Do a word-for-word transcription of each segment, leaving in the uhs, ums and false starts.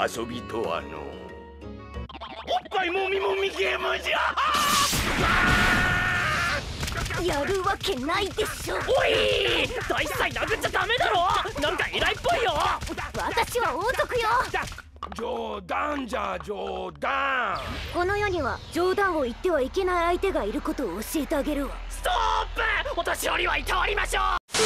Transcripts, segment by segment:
遊びとはの。おっぱいもみもみゲームじゃ。 やるわけないでしょ。 おい、大祭殴っちゃダメだろ。なんか偉いっぽいよ。 私は王族よ。 冗談じゃ冗談。 この世には冗談を言ってはいけない相手がいることを教えてあげるわ。 ストップ。お年寄りはいたわりましょう。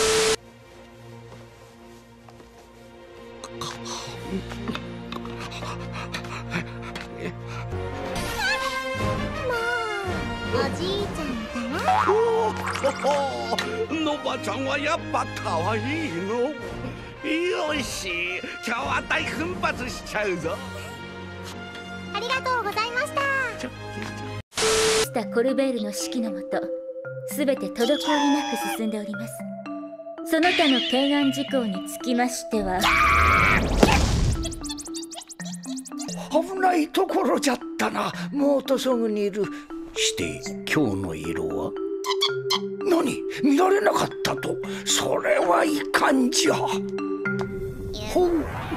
おじいちゃんだわ。 おお、のばちゃんはやっぱかわいいの。よし、今日は大奮発しちゃうぞ。 ありがとうございました。スタ・コルベールの指揮のもと、すべて滞りなく進んでおります。その他の懸案事項につきましては、 危ないところじゃったな。もうとそぐにいる。して今日の色は何、見られなかったと。それはいかんじゃ。ほう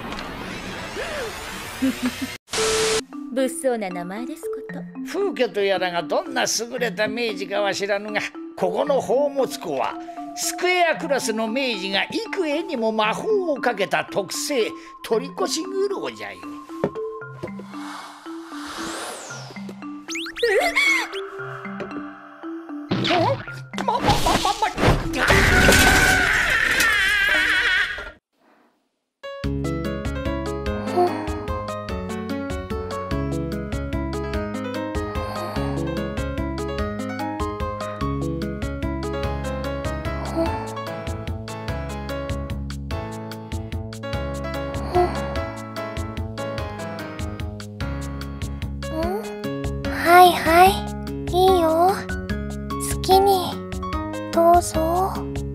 物騒な名前ですこと。 風家とやらがどんな優れた明治かは知らぬが、ここの宝物庫はスクエアクラスの明治が幾重にも魔法をかけた特製取り越し苦労じゃよ。まままままはいはい、いいよ。好きにどうぞ。